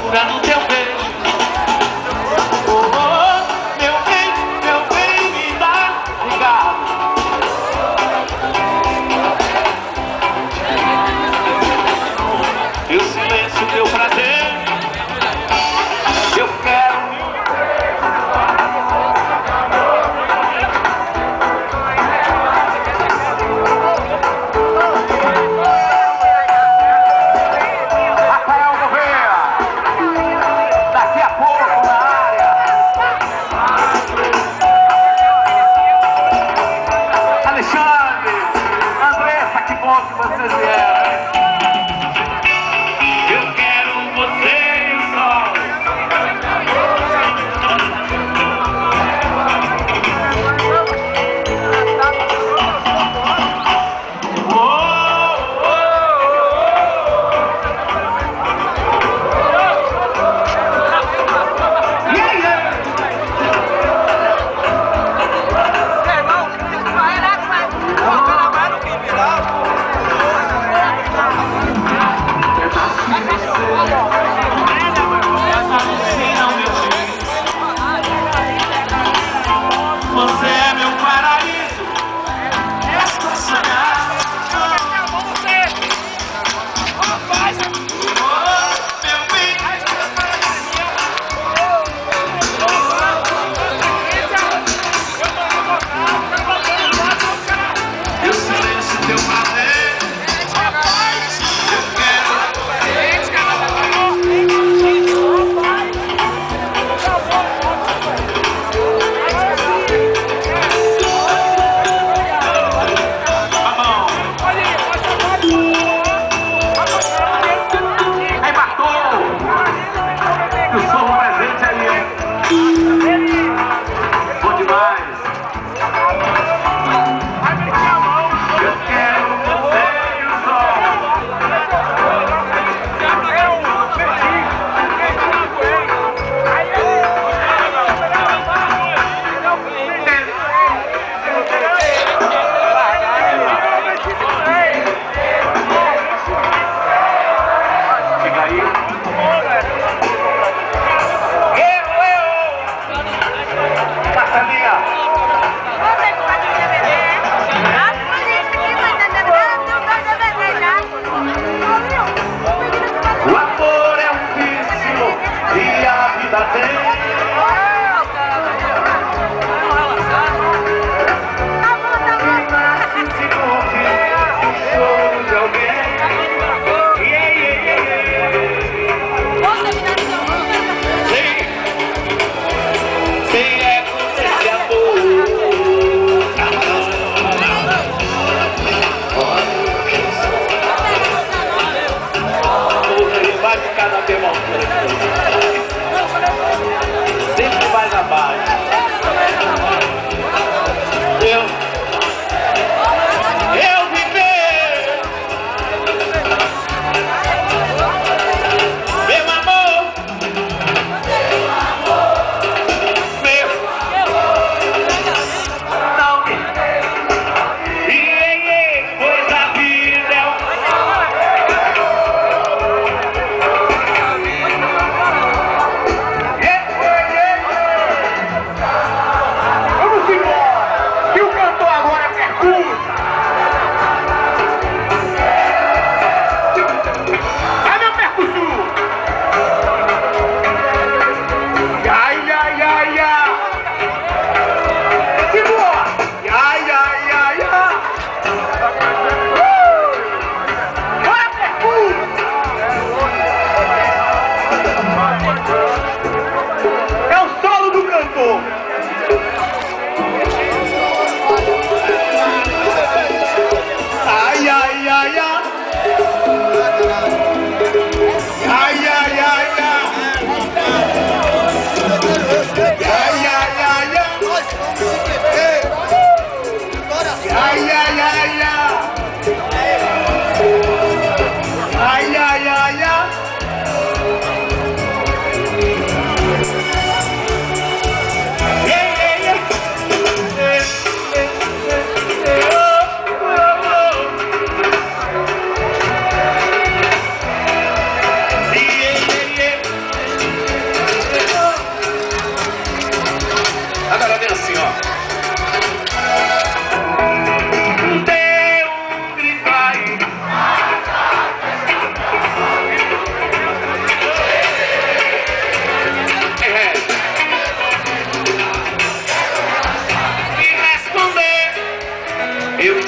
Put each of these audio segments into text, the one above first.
louca no teu beijo. Oh, oh, meu bem, me dá ligado. E o silêncio, teu prazer. Eu quero. Rafael Gouveia, daqui a pouco na área. Alexandre, Andressa, que bom que vocês vieram. Eu quero você e o sol.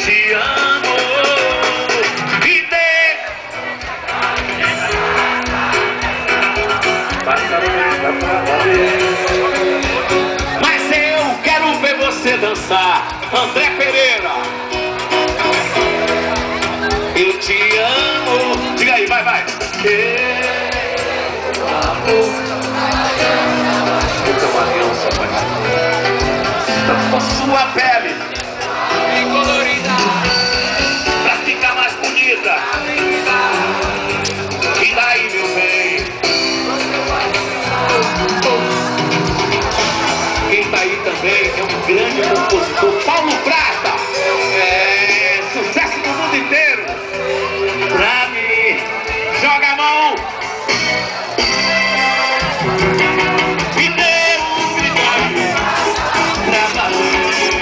te amo e mas eu quero ver você dançar, André Pereira. Eu te amo. Diga aí, vai, vai. Eu amo. Puta uma aliança, pai. Com sua pele bem colorida pra ficar mais bonita. E daí, meu bem? Quem tá aí também é um grande compositor, Paulo Prata. É sucesso no mundo inteiro. Pra mim, joga a mão e dê um grito aí pra valer.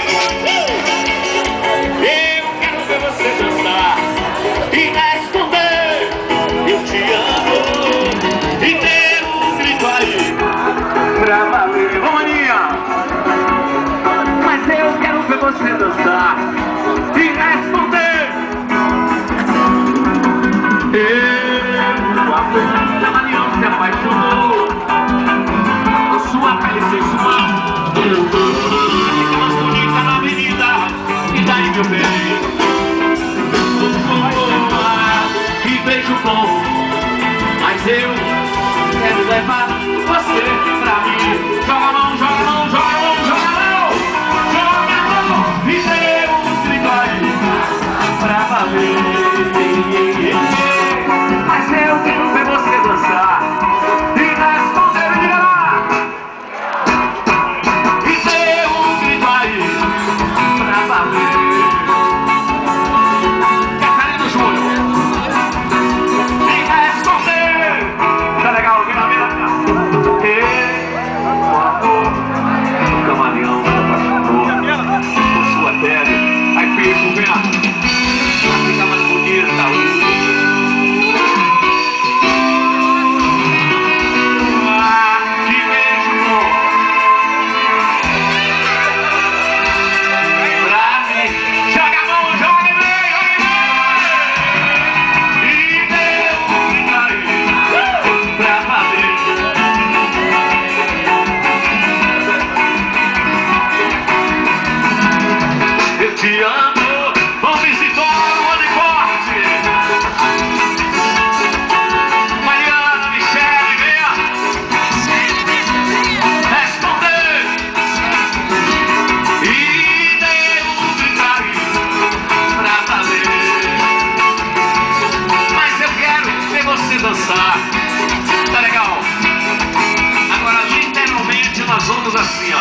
Eu quero ver você dançar e responder eu te amo e dê um grito aí pra valer. Vamos, Aninha! Mas eu quero ver você dançar e responder eu amor. A Marinha se apaixonou por sua pele sensual. Fica mais bonita na avenida. E daí, meu bem? Que beijo bom. Mas eu quero levar você pra mim. Joga a mão, joga a mão, joga a mão, joga a mão. Joga a mão. E deu um grito aí pra valer. Mas eu quero ver você dançar e responder, diga lá. E deu um grito aí pra valer. Catarina Júnior. E responder. Tá legal, vem na minha. O amor do camaleão se apaixonou por sua pele. Aí fez o vento pra ficar mais bonita. Te amo, vamos visitar o Anicorte. Mariana, Michele, venha responder. E dei um gritar pra valer. Mas eu quero ver você dançar. Tá legal? Agora, literalmente, nós vamos assim,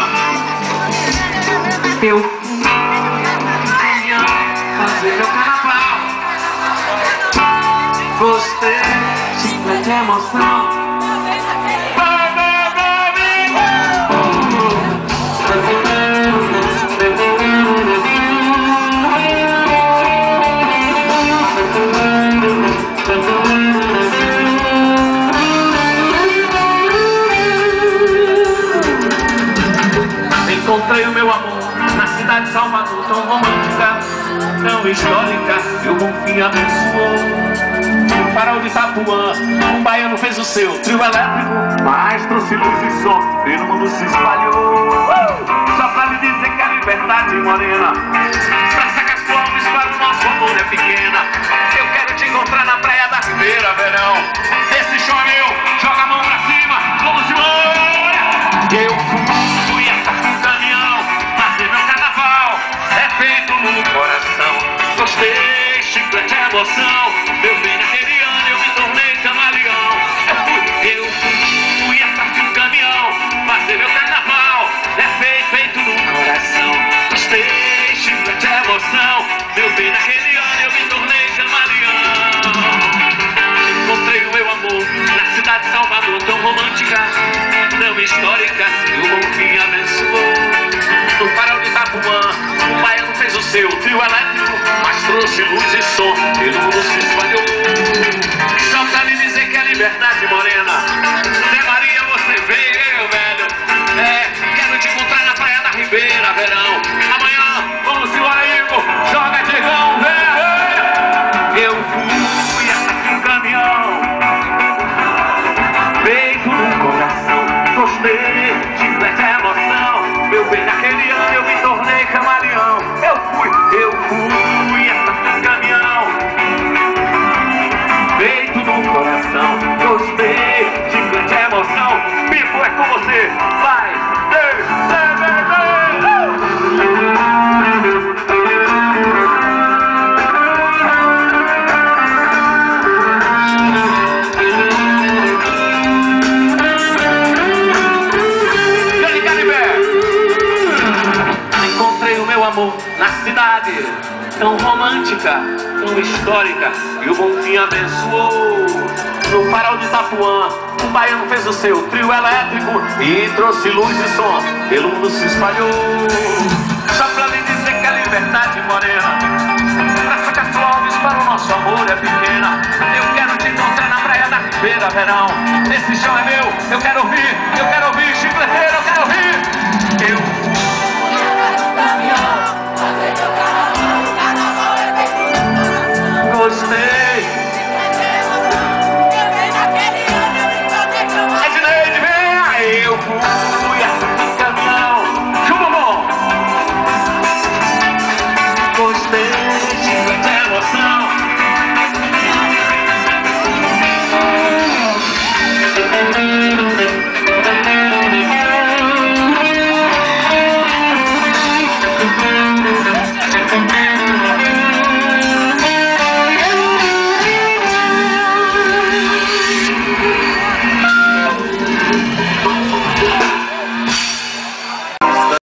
ó. Eu fazer meu carnaval. Gostei, chiclete de emoção. Encontrei o meu amor na cidade de Salvador, tão romântica, tão histórica, e o Bonfim abençoou. No farol de Itapuã, um baiano fez o seu trio elétrico, mas trouxe luz e som, e no mundo se espalhou. Só pra lhe dizer que a liberdade, morena, pra sacar sua alma, espalha o nosso amor é pequena. Eu quero te encontrar na praia da Ribeira, verão. Esse show é meu, joga a mão pra cima, vamos embora. Eu fui essa com caminhão, passei meu carnaval, é feito no coração. Gostei, chiclete é emoção. Eu vim naquele ano, eu me tornei camaleão. Eu fui essa com caminhão, passei meu carnaval, é feito no coração. Gostei, chiclete é emoção. Eu vim naquele ano, eu me tornei camaleão. Encontrei o meu amor na cidade de Salvador, tão romântica, tão histórica, e o Bonfim abençoou. No farol de Itapuã, o baiano fez o seu trio elétrico, mas trouxe luz e som, e no mundo se espalhou. Só pra me dizer que a liberdade, morena, Zé Maria, você veio, velho. Quero te encontrar na praia da Ribeira, verão. Amanhã, vamos embora, Igor, joga de Estou na cidade tão romântica, tão histórica, e o Bonfim abençoou. No farol de Itapuã, um baiano fez o seu trio elétrico e trouxe luz e som, pelo mundo se espalhou. Só pra lhe dizer que a liberdade morena, Praça Castro Alves, para o nosso amor é pequena. Eu quero te encontrar na praia da Ribeira, verão. Esse chão é meu, eu quero ouvir chicleteiro, eu quero